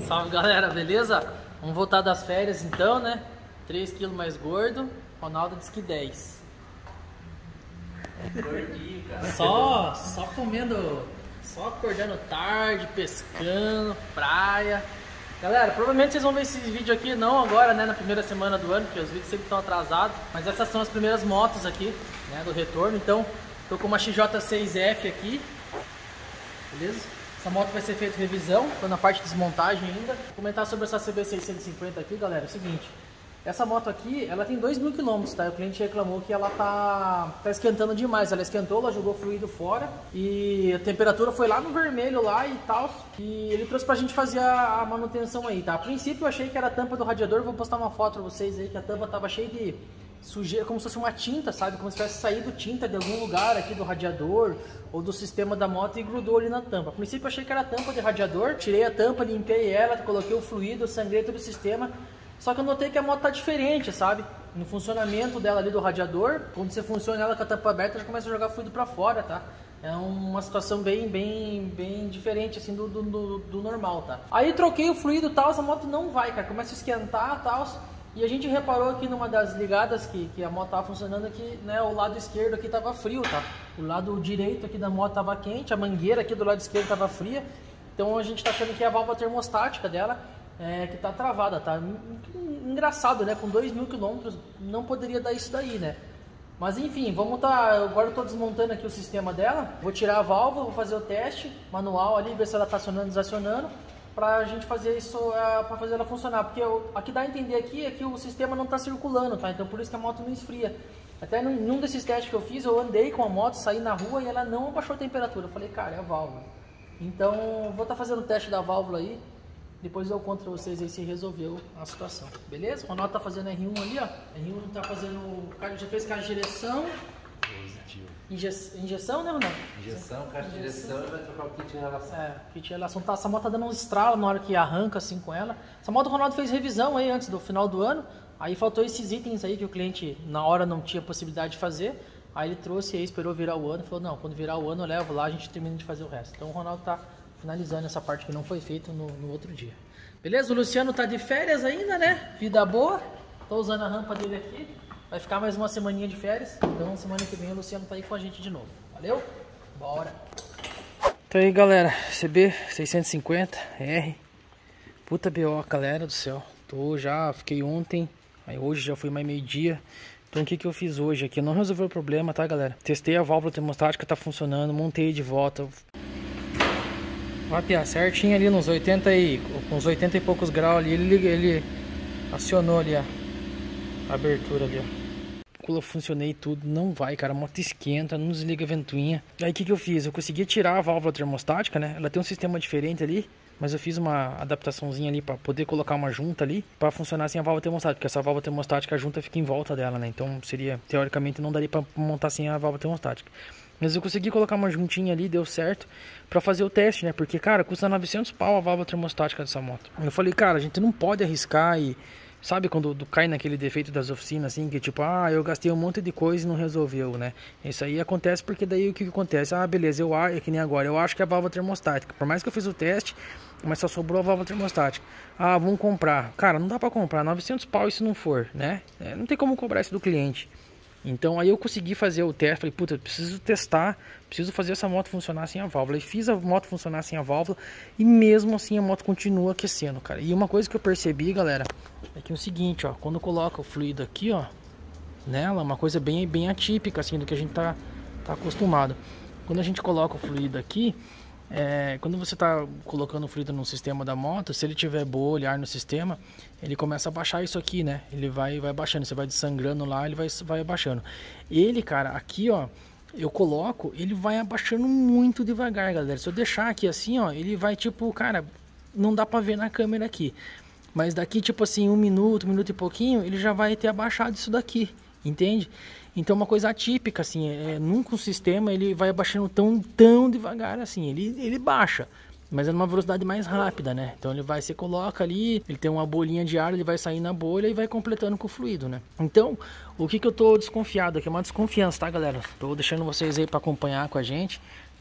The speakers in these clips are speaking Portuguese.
Salve galera, beleza? Vamos voltar das férias então, né? 3 kg mais gordo, Ronaldo disse que 10. Gordinho, cara. Só comendo, só acordando tarde, pescando, praia. Galera, provavelmente vocês vão ver esse vídeo aqui, não agora, né, na primeira semana do ano, porque os vídeos sempre estão atrasados. Mas essas são as primeiras motos aqui, né, do retorno. Então, tô com uma XJ6F aqui, beleza? Essa moto vai ser feita revisão, tô na parte de desmontagem ainda. Vou comentar sobre essa CB650 aqui, galera, é o seguinte. Essa moto aqui, ela tem 2.000 km, tá? O cliente reclamou que ela tá esquentando demais. Ela esquentou, ela jogou fluido fora e a temperatura foi lá no vermelho lá e tal. E ele trouxe pra gente fazer a manutenção aí, tá? A princípio eu achei que era a tampa do radiador. Vou postar uma foto pra vocês aí que a tampa tava cheia de sujeira, como se fosse uma tinta, sabe? Como se tivesse saído tinta de algum lugar aqui do radiador ou do sistema da moto e grudou ali na tampa. A princípio eu achei que era a tampa de radiador. Tirei a tampa, limpei ela, coloquei o fluido, sangrei todo o sistema. Só que eu notei que a moto tá diferente, sabe? No funcionamento dela ali do radiador, quando você funciona ela com a tampa aberta, já começa a jogar fluido pra fora, tá? É uma situação bem diferente, assim, do normal, tá? Aí troquei o fluido e tal, essa moto não vai, cara, começa a esquentar e tal. E a gente reparou aqui numa das ligadas que a moto tava funcionando que, né, o lado esquerdo aqui tava frio, tá? O lado direito aqui da moto tava quente, a mangueira aqui do lado esquerdo tava fria. Então a gente tá achando que é a válvula termostática dela que tá travada, tá? Engraçado, né? Com 2.000 km não poderia dar isso daí, né? Mas enfim, vamos agora eu tô desmontando aqui o sistema dela. Vou tirar a válvula, vou fazer o teste manual ali, ver se ela tá acionando, desacionando, pra gente fazer isso, pra fazer ela funcionar. Porque aqui dá a entender aqui é que o sistema não tá circulando, tá? Então por isso que a moto não esfria. Até num desses testes que eu fiz, eu andei com a moto, saí na rua e ela não abaixou a temperatura. Eu falei, cara, é a válvula. Então vou estar fazendo o teste da válvula aí. Depois eu conto pra vocês aí se resolveu a situação, beleza? O Ronaldo tá fazendo R1 ali, ó. R1 tá fazendo, já fez caixa de direção. Positivo. Injeção, né, Ronaldo? Injeção, caixa de direção e vai trocar o kit de relação. Kit de relação. Tá, essa moto tá dando um estralo na hora que arranca assim com ela. Essa moto o Ronaldo fez revisão aí antes do final do ano. Aí faltou esses itens aí que o cliente na hora não tinha possibilidade de fazer. Aí ele trouxe aí, esperou virar o ano. Falou, não, quando virar o ano eu levo lá, a gente termina de fazer o resto. Então o Ronaldo tá finalizando essa parte que não foi feita no outro dia. Beleza? O Luciano tá de férias ainda, né? Vida boa. Tô usando a rampa dele aqui. Vai ficar mais uma semaninha de férias. Então semana que vem o Luciano tá aí com a gente de novo. Valeu? Bora! Então aí, galera. CB650R. Puta BO, galera do céu. Fiquei ontem. Aí hoje já foi mais meio-dia. Então o que eu fiz hoje aqui? Eu não resolvi o problema, tá, galera? Testei a válvula termostática, tá funcionando. Montei de volta. Vai piar certinho ali nos 80 e poucos graus ali, ele acionou ali a abertura ali, ó. Eu funcionei tudo, não vai, cara, a moto esquenta, não desliga a ventoinha. Aí o que eu fiz? Eu consegui tirar a válvula termostática, né? Ela tem um sistema diferente ali, mas eu fiz uma adaptaçãozinha ali para poder colocar uma junta ali para funcionar sem a válvula termostática, porque essa válvula termostática a junta fica em volta dela, né? Então seria, teoricamente não daria para montar sem a válvula termostática. Mas eu consegui colocar uma juntinha ali, deu certo, pra fazer o teste, né? Porque, cara, custa 900 pau a válvula termostática dessa moto. Eu falei, cara, a gente não pode arriscar e... Sabe quando cai naquele defeito das oficinas, assim, que tipo, eu gastei um monte de coisa e não resolveu, né? Isso aí acontece porque daí o que acontece? Beleza, é que nem agora, eu acho que é a válvula termostática. Por mais que eu fiz o teste, mas só sobrou a válvula termostática. Vamos comprar. Cara, não dá pra comprar, 900 pau e se não for, né? Não tem como cobrar isso do cliente. Então aí eu consegui fazer o teste, falei, puta, preciso testar, preciso fazer essa moto funcionar sem a válvula. E fiz a moto funcionar sem a válvula e mesmo assim a moto continua aquecendo, cara. E uma coisa que eu percebi, galera, é que é o seguinte, ó, quando coloca o fluido aqui, ó, nela, uma coisa bem atípica, assim, do que a gente tá acostumado. Quando a gente coloca o fluido aqui, quando você está colocando o fluido no sistema da moto, se ele tiver bolha, ar no sistema, ele começa a baixar isso aqui, né? Ele vai baixando, você vai desangrando lá, ele vai abaixando. Ele, cara, aqui, ó, eu coloco, ele vai abaixando muito devagar, galera. Se eu deixar aqui assim, ó, ele vai tipo, cara, não dá pra ver na câmera aqui. Mas daqui, tipo assim, um minuto e pouquinho, ele já vai ter abaixado isso daqui, entende? Então é uma coisa atípica, assim, nunca um sistema ele vai abaixando tão devagar assim, ele baixa, mas é numa velocidade mais rápida, né? Então você coloca ali, ele tem uma bolinha de ar, ele vai sair na bolha e vai completando com o fluido, né? Então, o que eu tô desconfiado aqui, é uma desconfiança, tá, galera? Tô deixando vocês aí para acompanhar com a gente,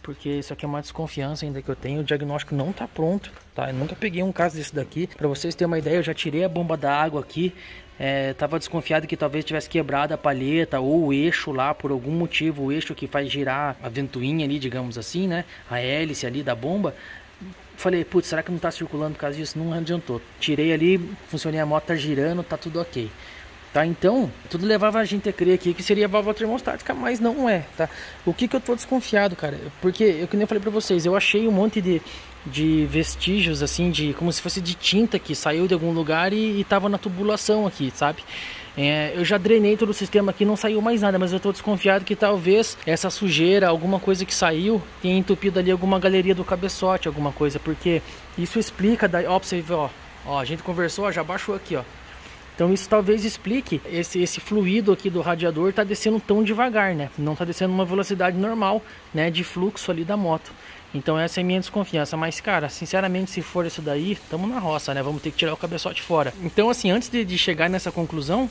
porque isso aqui é uma desconfiança ainda que eu tenho. O diagnóstico não tá pronto, tá? Eu nunca peguei um caso desse daqui. Para vocês terem uma ideia, eu já tirei a bomba da água aqui. Tava desconfiado que talvez tivesse quebrado a palheta ou o eixo lá por algum motivo, o eixo que faz girar a ventoinha ali, digamos assim, né? A hélice ali da bomba. Falei, putz, será que não tá circulando por causa disso? Não adiantou. Tirei ali, funcionei, a moto tá girando, tá tudo ok. Tá, então, tudo levava a gente a crer aqui que seria válvula termostática, mas não é, tá? O que eu tô desconfiado, cara? Porque, eu que nem falei pra vocês, eu achei um monte de vestígios, assim, como se fosse de tinta que saiu de algum lugar e tava na tubulação aqui, sabe? Eu já drenei todo o sistema aqui, não saiu mais nada, mas eu tô desconfiado que talvez essa sujeira, alguma coisa que saiu, tenha entupido ali alguma galeria do cabeçote, alguma coisa, porque isso explica, ó, pra você ver, ó, a gente conversou, ó, já baixou aqui, ó. Então isso talvez explique esse fluido aqui do radiador tá descendo tão devagar, né? Não tá descendo uma velocidade normal, né, de fluxo ali da moto. Então essa é a minha desconfiança. Mas, cara, sinceramente, se for isso daí, estamos na roça, né? Vamos ter que tirar o cabeçote fora. Então, assim, antes de chegar nessa conclusão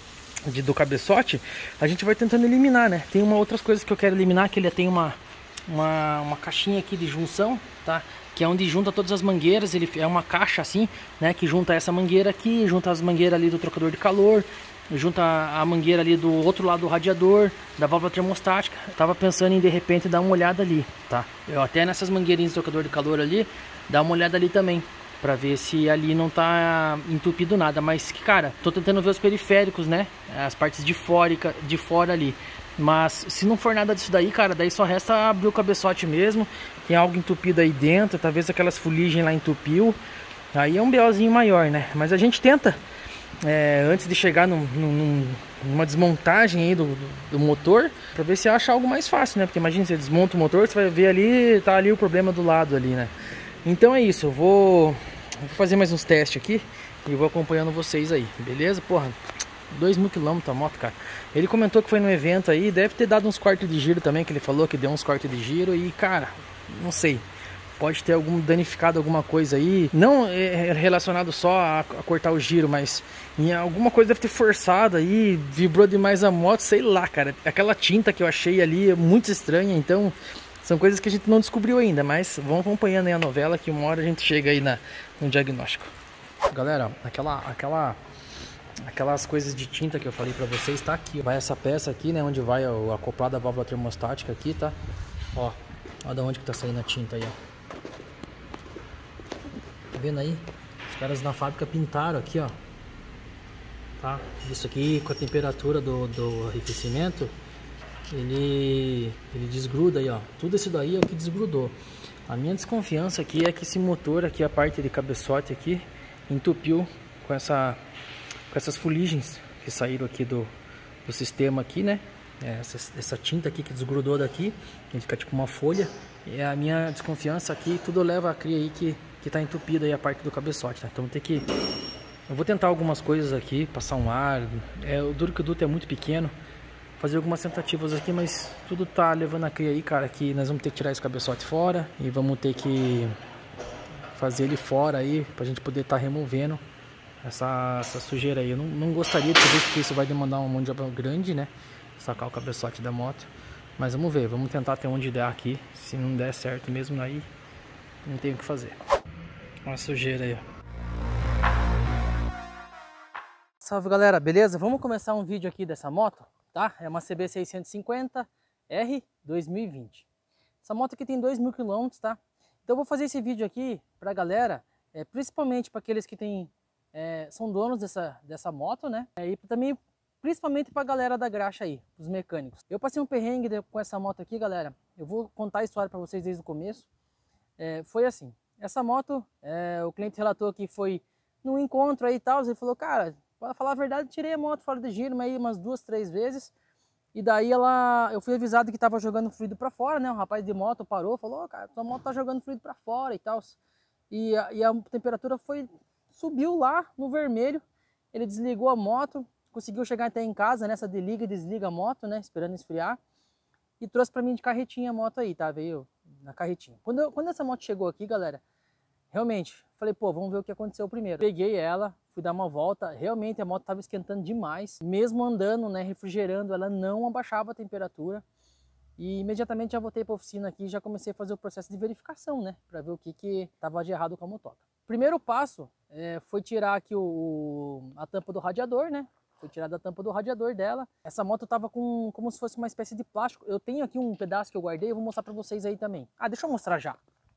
do cabeçote, a gente vai tentando eliminar, né? Tem outras coisas que eu quero eliminar, que ele tem uma caixinha aqui de junção, tá? Que é onde junta todas as mangueiras. Ele é uma caixa assim, né? Que junta essa mangueira aqui, junta as mangueiras ali do trocador de calor, junta a mangueira ali do outro lado do radiador, da válvula termostática. Eu tava pensando em de repente dar uma olhada ali, tá? Eu até nessas mangueirinhas do trocador de calor ali, dar uma olhada ali também, pra ver se ali não tá entupido nada. Mas, cara, tô tentando ver os periféricos, né? As partes de fora ali. Mas se não for nada disso daí, cara, daí só resta abrir o cabeçote mesmo. Tem algo entupido aí dentro, talvez aquelas fuligens lá entupiu. Aí é um BOzinho maior, né? Mas a gente tenta, antes de chegar numa desmontagem aí do motor, pra ver se acha algo mais fácil, né? Porque imagina, você desmonta o motor, você vai ver ali, tá ali o problema do lado ali, né? Então é isso, eu vou fazer mais uns testes aqui e vou acompanhando vocês aí, beleza? Porra, 2.000 km a moto, cara. Ele comentou que foi no evento aí, deve ter dado uns cortes de giro também, que ele falou que deu uns cortes de giro e, cara, não sei. Pode ter danificado alguma coisa aí, não relacionado só a cortar o giro, mas em alguma coisa deve ter forçado aí, vibrou demais a moto, sei lá, cara. Aquela tinta que eu achei ali é muito estranha, então são coisas que a gente não descobriu ainda, mas vamos acompanhando aí a novela que uma hora a gente chega aí no diagnóstico. Galera, aquelas coisas de tinta que eu falei pra vocês, tá aqui. Vai essa peça aqui, né, onde vai o acoplado da válvula termostática aqui, tá? Ó da onde que tá saindo a tinta aí, ó. Tá vendo aí? Os caras na fábrica pintaram aqui, ó. Tá? Isso aqui com a temperatura do arrefecimento, ele desgruda aí, ó. Tudo isso daí é o que desgrudou. A minha desconfiança aqui é que esse motor aqui, a parte de cabeçote aqui, entupiu com essas fuligens que saíram aqui do sistema aqui, né? Essa tinta aqui que desgrudou daqui, ele fica tipo uma folha. E a minha desconfiança aqui, tudo leva a crer aí que tá entupido aí a parte do cabeçote, tá? Então eu vou tentar algumas coisas aqui, passar um ar. O duro que o duto é muito pequeno, fazer algumas tentativas aqui, mas tudo tá levando a crer aí, cara, que nós vamos ter que tirar esse cabeçote fora e vamos ter que fazer ele fora aí pra gente poder estar removendo essa sujeira aí. Eu não gostaria de fazer isso, porque isso vai demandar uma mão de obra grande, né? Sacar o cabeçote da moto. Mas vamos ver, vamos tentar até onde der aqui. Se não der certo mesmo, aí não tem o que fazer. Olha a sujeira aí, ó. Salve, galera, beleza? Vamos começar um vídeo aqui dessa moto, tá? É uma CB650R 2020. Essa moto aqui tem 2.000 km, tá? Então eu vou fazer esse vídeo aqui pra galera, principalmente para aqueles que são donos dessa moto, né? E também principalmente para a galera da graxa aí, os mecânicos. Eu passei um perrengue com essa moto aqui, galera. Eu vou contar a história para vocês desde o começo. Foi assim, essa moto, o cliente relatou que foi num encontro aí e tal, ele falou, cara, para falar a verdade, tirei a moto fora de giro, mas aí umas 2, 3 vezes. E daí eu fui avisado que tava jogando fluido para fora, né? Um rapaz de moto parou, falou, cara, sua moto tá jogando fluido para fora e tal. E a temperatura subiu lá no vermelho. Ele desligou a moto, conseguiu chegar até em casa, nessa liga e desliga a moto, né? Esperando esfriar. E trouxe para mim de carretinha a moto aí, tá? Veio na carretinha. Quando essa moto chegou aqui, galera, realmente, falei, pô, vamos ver o que aconteceu primeiro. Peguei ela, fui dar uma volta, realmente a moto estava esquentando demais. Mesmo andando, né, refrigerando, ela não abaixava a temperatura. E imediatamente já voltei para a oficina aqui e já comecei a fazer o processo de verificação, né? Para ver o que estava de errado com a motoca. Primeiro passo foi tirar aqui a tampa do radiador, né? Foi tirada a tampa do radiador dela. Essa moto tava com como se fosse uma espécie de plástico. Eu tenho aqui um pedaço que eu guardei, eu vou mostrar para vocês aí também. Ah, deixa eu mostrar já.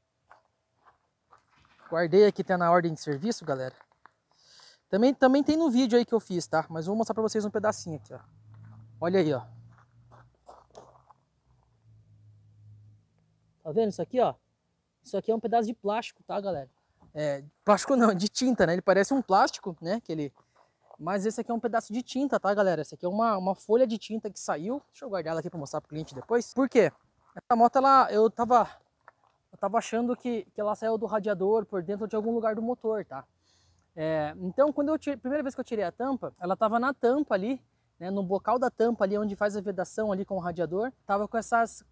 Guardei aqui, tá na ordem de serviço, galera. Também tem no vídeo aí que eu fiz, tá? Mas vou mostrar para vocês um pedacinho aqui, ó. Olha aí, ó. Tá vendo isso aqui, ó? Isso aqui é um pedaço de plástico, tá, galera? Plástico não, de tinta, né? Ele parece um plástico, né? Mas esse aqui é um pedaço de tinta, tá, galera? Esse aqui é uma folha de tinta que saiu. Deixa eu guardar ela aqui para mostrar pro cliente depois. Por quê? Essa moto, eu tava achando que ela saiu do radiador por dentro de algum lugar do motor, tá? Então, primeira vez que eu tirei a tampa, ela tava na tampa ali, né, no bocal da tampa ali, onde faz a vedação ali com o radiador, tava com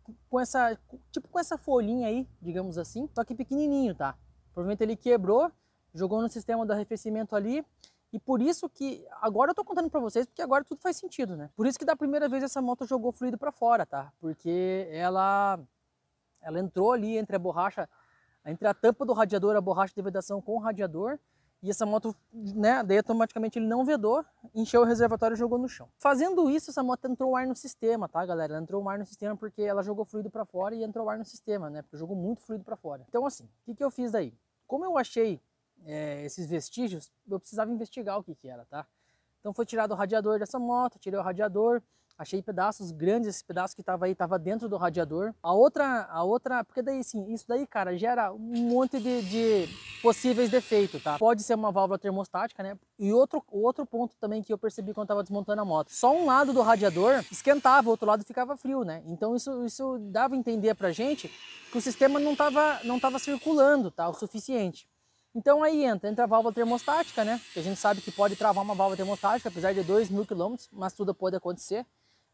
essa folhinha aí, digamos assim, só que pequenininho, tá? Provavelmente ele quebrou, jogou no sistema do arrefecimento ali, e por isso que, agora eu tô contando pra vocês, porque agora tudo faz sentido, né? Por isso que da primeira vez essa moto jogou fluido pra fora, tá? Porque ela entrou ali entre a borracha, entre a tampa do radiador, a borracha de vedação com o radiador, e essa moto, né, daí automaticamente ele não vedou, encheu o reservatório e jogou no chão. Fazendo isso, essa moto entrou ar no sistema, tá, galera? Ela entrou ar no sistema porque ela jogou fluido para fora e entrou ar no sistema, né? Porque jogou muito fluido para fora. Então, assim, o que eu fiz daí? Como eu achei esses vestígios, eu precisava investigar o que era, tá? Então foi tirado o radiador dessa moto, tirei o radiador, achei pedaços grandes, esse pedaço que tava aí, tava dentro do radiador. A outra, porque daí sim, isso daí, cara, gera um monte de possíveis defeitos, tá? Pode ser uma válvula termostática, né? E outro ponto também que eu percebi quando tava desmontando a moto. Só um lado do radiador esquentava, o outro lado ficava frio, né? Então isso dava a entender pra gente que o sistema não tava circulando, tá? O suficiente. Então aí entra a válvula termostática, né? Que a gente sabe que pode travar uma válvula termostática, apesar de 2.000 km, mas tudo pode acontecer.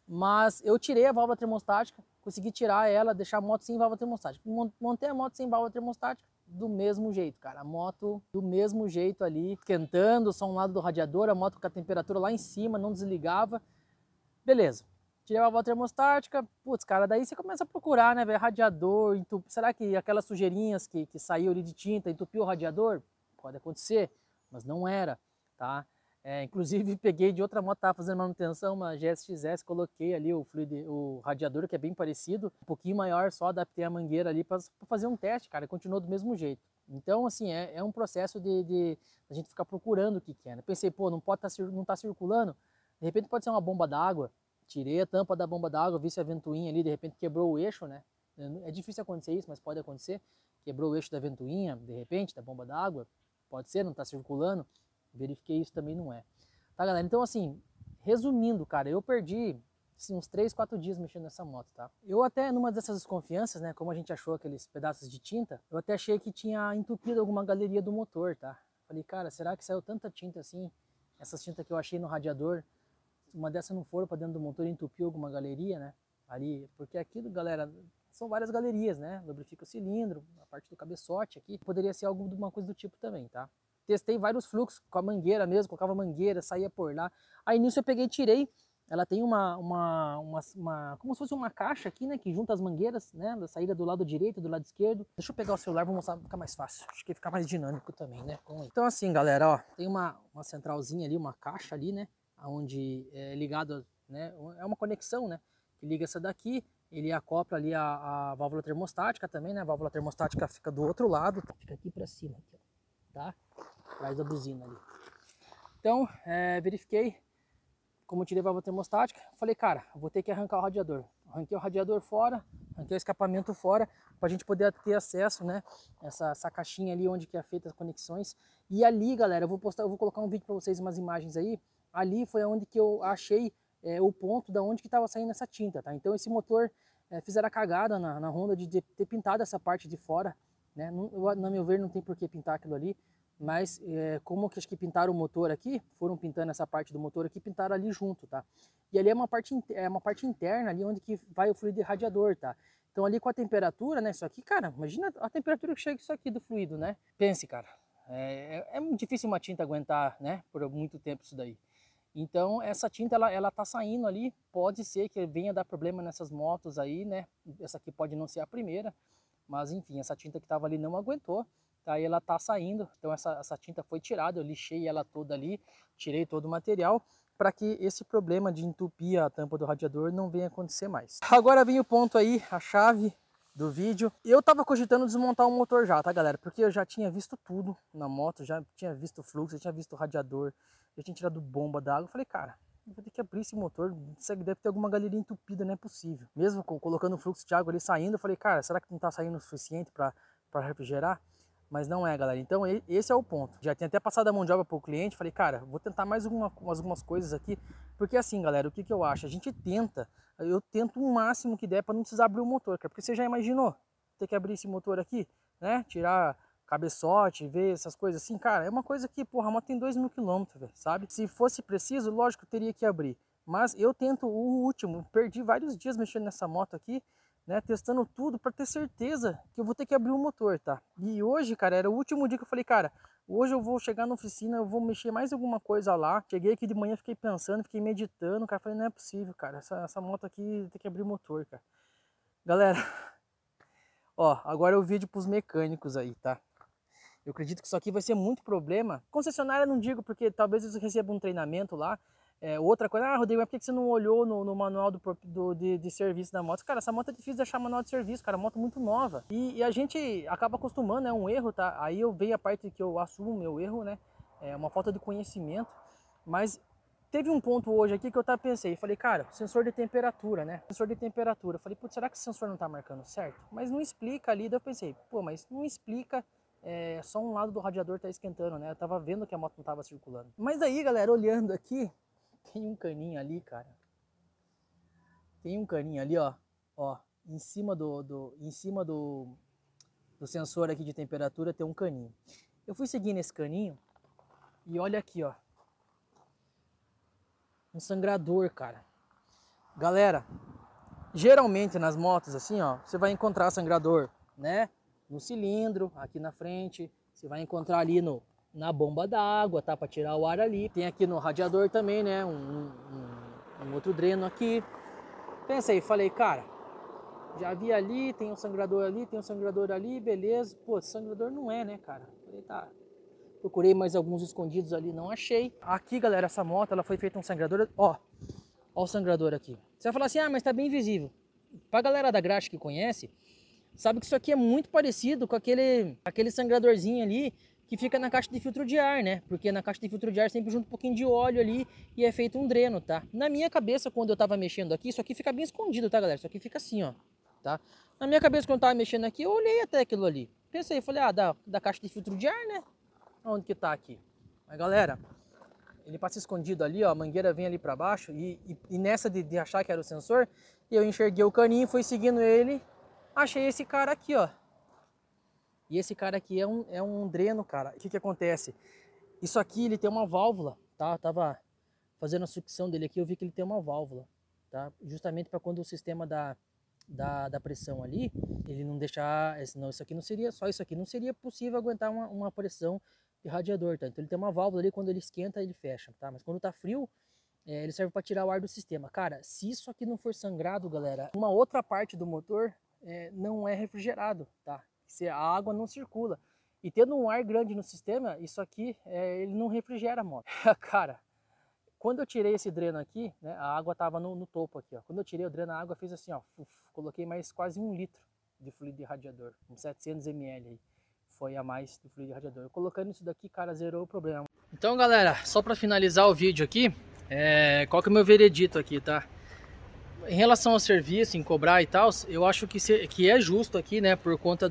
Mas eu tirei a válvula termostática, consegui tirar ela, deixar a moto sem válvula termostática. Montei a moto sem válvula termostática do mesmo jeito, cara. A moto do mesmo jeito ali, esquentando, só um lado do radiador, a moto com a temperatura lá em cima, não desligava. Beleza. Tirei a válvula termostática, putz, cara, daí você começa a procurar, né, velho, radiador, será que aquelas sujeirinhas que saiu ali de tinta entupiu o radiador? Pode acontecer, mas não era, tá? Inclusive peguei de outra moto, tava fazendo manutenção, uma GSX-S, coloquei ali o radiador, que é bem parecido, um pouquinho maior, só adaptei a mangueira ali para fazer um teste, cara, e continuou do mesmo jeito. Então, assim, é um processo de a gente ficar procurando o que é, né? Pensei, pô, não tá circulando, de repente pode ser uma bomba d'água. Tirei a tampa da bomba d'água, vi se a ventoinha ali, de repente quebrou o eixo, né? É difícil acontecer isso, mas pode acontecer. Quebrou o eixo da ventoinha, de repente, da bomba d'água. Pode ser, não está circulando. Verifiquei isso, também não é. Tá, galera? Então, assim, resumindo, cara, eu perdi assim, uns 3, 4 dias mexendo nessa moto, tá? Eu até, numa dessas desconfianças, né, como a gente achou aqueles pedaços de tinta, eu até achei que tinha entupido alguma galeria do motor, tá? Falei, cara, será que saiu tanta tinta assim? Essas tintas que eu achei no radiador, uma dessas não for para dentro do motor e entupiu alguma galeria, né? Ali, porque aquilo, galera, são várias galerias, né? Lubrifica o cilindro, a parte do cabeçote aqui. Poderia ser alguma coisa do tipo também, tá? Testei vários fluxos com a mangueira mesmo, colocava mangueira, saía por lá. Aí nisso eu peguei e tirei. Ela tem como se fosse uma caixa aqui, né? Que junta as mangueiras, né? Da saída do lado direito e do lado esquerdo. Deixa eu pegar o celular, vou mostrar, ficar mais fácil. Acho que fica mais dinâmico também, né? Então assim, galera, ó, tem uma centralzinha ali, uma caixa ali, né? Onde é ligado, né? É uma conexão, né? Que liga essa daqui, ele acopla ali a válvula termostática também, né? A válvula termostática fica do outro lado, fica aqui para cima, aqui, ó, tá? Atrás da buzina ali. Então, verifiquei como eu tirei a válvula termostática, falei, cara, vou ter que arrancar o radiador. Arranquei o radiador fora, arranquei o escapamento fora, para a gente poder ter acesso, né? Essa caixinha ali onde que é feita as conexões. E ali, galera, eu vou colocar um vídeo para vocês, umas imagens aí. Ali foi onde que eu achei o ponto da onde que estava saindo essa tinta, tá? Então esse motor fizeram a cagada na Honda de ter pintado essa parte de fora, né? Na meu ver não tem por que pintar aquilo ali, mas como que acho que pintaram o motor aqui, foram pintando essa parte do motor aqui, pintaram ali junto, tá? E ali é uma parte interna ali onde que vai o fluido de radiador, tá? Então ali com a temperatura, né? Isso aqui, cara, imagina a temperatura que chega isso aqui do fluido, né? Pense, cara, é muito difícil uma tinta aguentar, né? Por muito tempo isso daí. Então essa tinta ela tá saindo ali, pode ser que venha dar problema nessas motos aí, né? Essa aqui pode não ser a primeira, mas enfim, essa tinta que estava ali não aguentou, tá? Aí ela tá saindo, então essa tinta foi tirada, eu lixei ela toda ali, tirei todo o material, para que esse problema de entupir a tampa do radiador não venha acontecer mais. Agora vem o ponto aí, a chave do vídeo. Eu tava cogitando desmontar o motor já, tá galera? Porque eu já tinha visto tudo na moto, já tinha visto o fluxo, já tinha visto o radiador, já tinha tirado bomba d'água. Eu falei, cara, eu vou ter que abrir esse motor, deve ter alguma galeria entupida, não é possível. Mesmo colocando o fluxo de água ali saindo, eu falei, cara, será que não tá saindo o suficiente para refrigerar? Mas não é, galera. Então esse é o ponto. Já tinha até passado a mão de obra para o cliente. Falei, cara, vou tentar mais algumas coisas aqui. Porque assim, galera, o que eu acho? A gente tenta, eu tento o máximo que der para não precisar abrir o motor, cara. Porque você já imaginou ter que abrir esse motor aqui, né? Tirar cabeçote, ver essas coisas assim. Cara, é uma coisa que, porra, a moto tem 2.000 km, velho, sabe? Se fosse preciso, lógico, teria que abrir. Mas eu tento o último. Perdi vários dias mexendo nessa moto aqui, né, testando tudo para ter certeza que eu vou ter que abrir o motor, tá? E hoje, cara, era o último dia que eu falei, cara, hoje eu vou chegar na oficina, eu vou mexer mais alguma coisa lá. Cheguei aqui de manhã, fiquei pensando, fiquei meditando, cara, falei, não é possível, cara, essa moto aqui tem que abrir o motor, cara. Galera, ó, agora é o vídeo pros mecânicos aí, tá? Eu acredito que isso aqui vai ser muito problema. Concessionária não digo, porque talvez eles recebam um treinamento lá. Outra coisa, Rodrigo, mas por que você não olhou no manual de serviço da moto? Cara, essa moto é difícil de achar manual de serviço, cara, moto muito nova. E a gente acaba acostumando, é um erro, tá? Aí eu vejo a parte que eu assumo o meu erro, né? É uma falta de conhecimento. Mas teve um ponto hoje aqui que eu pensei, falei, cara, sensor de temperatura, né? Sensor de temperatura. Falei, putz, será que o sensor não tá marcando certo? Mas não explica ali, daí eu pensei, pô, mas não explica. Só um lado do radiador tá esquentando, né? Eu tava vendo que a moto não tava circulando. Mas aí, galera, olhando aqui, tem um caninho ali, cara. Tem um caninho ali, ó. Ó, em cima do sensor aqui de temperatura tem um caninho. Eu fui seguindo esse caninho e olha aqui, ó. Um sangrador, cara. Galera, geralmente nas motos assim, ó, você vai encontrar sangrador, né? No cilindro, aqui na frente. Você vai encontrar ali na bomba d'água, tá? Para tirar o ar ali. Tem aqui no radiador também, né? Um outro dreno aqui. Pensei, falei, cara, já vi ali, tem um sangrador ali, tem um sangrador ali, beleza. Pô, sangrador não é, né, cara? Falei, tá. Procurei mais alguns escondidos ali, não achei. Aqui, galera, essa moto, ela foi feita um sangrador, ó. Ó o sangrador aqui. Você vai falar assim, ah, mas tá bem visível. Pra galera da graxa que conhece, sabe que isso aqui é muito parecido com aquele sangradorzinho ali que fica na caixa de filtro de ar, né? Porque na caixa de filtro de ar sempre junta um pouquinho de óleo ali e é feito um dreno, tá? Na minha cabeça, quando eu tava mexendo aqui, isso aqui fica bem escondido, tá, galera? Isso aqui fica assim, ó, tá? Na minha cabeça, quando eu tava mexendo aqui, eu olhei até aquilo ali. Pensei, falei, ah, da caixa de filtro de ar, né? Onde que tá aqui? Mas, galera, ele passa escondido ali, ó, a mangueira vem ali pra baixo e nessa de achar que era o sensor, eu enxerguei o caninho, fui seguindo ele, achei esse cara aqui, ó. E esse cara aqui é um dreno, cara. O que acontece? Isso aqui, ele tem uma válvula, tá? Eu tava fazendo a sucção dele aqui, eu vi que ele tem uma válvula, tá? Justamente para quando o sistema da pressão ali, ele não deixar, senão isso aqui não seria, só isso aqui não seria possível aguentar uma pressão de radiador, tá? Então ele tem uma válvula ali, quando ele esquenta, ele fecha, tá? Mas quando tá frio, ele serve para tirar o ar do sistema. Cara, se isso aqui não for sangrado, galera, uma outra parte do motor não é refrigerado, tá? Se a água não circula. E tendo um ar grande no sistema, isso aqui, ele não refrigera a moto. Cara, quando eu tirei esse dreno aqui, né, a água tava no topo aqui, ó. Quando eu tirei o dreno, a água fez assim, ó, coloquei mais quase 1 litro de fluido de radiador, uns 700 ml aí. Foi a mais do fluido de radiador. Eu colocando isso daqui, cara, zerou o problema. Então, galera, só para finalizar o vídeo aqui, qual que é o meu veredito aqui, tá? Em relação ao serviço, em cobrar e tal, eu acho que é justo aqui, né, por conta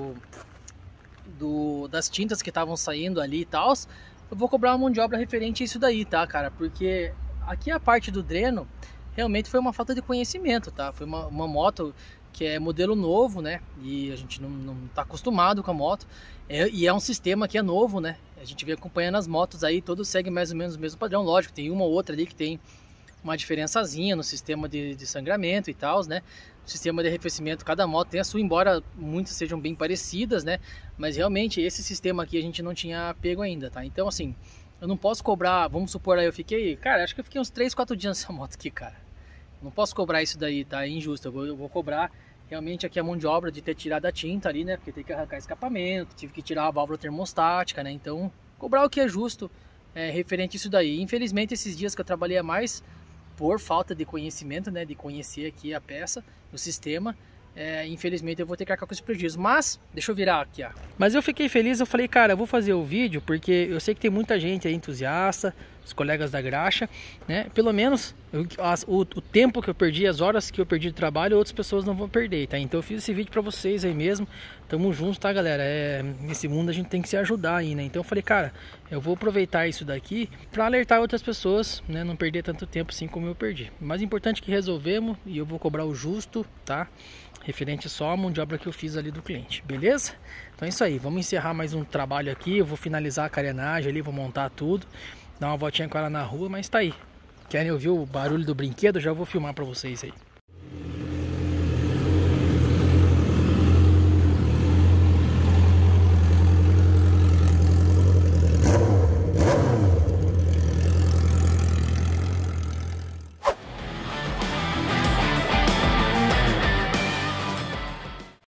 das tintas que estavam saindo ali e tal, eu vou cobrar uma mão de obra referente a isso daí, tá, cara? Porque aqui a parte do dreno realmente foi uma falta de conhecimento, tá? Foi uma moto que é modelo novo, né? E a gente não tá acostumado com a moto. E é um sistema que é novo, né? A gente vem acompanhando as motos aí, todos seguem mais ou menos o mesmo padrão. Lógico, tem uma ou outra ali que tem uma diferençazinha no sistema de sangramento e tal, né? O sistema de arrefecimento, cada moto tem a sua, embora muitas sejam bem parecidas, né? Mas realmente esse sistema aqui a gente não tinha pego ainda, tá? Então assim, eu não posso cobrar, vamos supor aí, eu fiquei, cara, acho que eu fiquei uns 3, 4 dias nessa moto aqui, cara. Não posso cobrar isso daí, tá? É injusto, eu vou cobrar realmente aqui a mão de obra de ter tirado a tinta ali, né? Porque tem que arrancar escapamento, tive que tirar a válvula termostática, né? Então, cobrar o que é justo referente a isso daí. Infelizmente, esses dias que eu trabalhei a mais, por falta de conhecimento, né? De conhecer aqui a peça, o sistema, infelizmente eu vou ter que arcar com esse prejuízo. Mas, deixa eu virar aqui, ó. Mas eu fiquei feliz, eu falei, cara, eu vou fazer o vídeo porque eu sei que tem muita gente aí entusiasta, os colegas da graxa, né? Pelo menos o tempo que eu perdi, as horas que eu perdi de trabalho, outras pessoas não vão perder, tá? Então eu fiz esse vídeo pra vocês aí mesmo. Tamo junto, tá, galera? Nesse mundo a gente tem que se ajudar aí, né? Então eu falei, cara, eu vou aproveitar isso daqui pra alertar outras pessoas, né? Não perder tanto tempo assim como eu perdi. O mais importante é que resolvemos e eu vou cobrar o justo, tá? Referente só à mão de obra que eu fiz ali do cliente, beleza? Então é isso aí, vamos encerrar mais um trabalho aqui. Eu vou finalizar a carenagem ali, vou montar tudo, dar uma voltinha com ela na rua, mas tá aí. Querem ouvir o barulho do brinquedo? Já vou filmar pra vocês aí.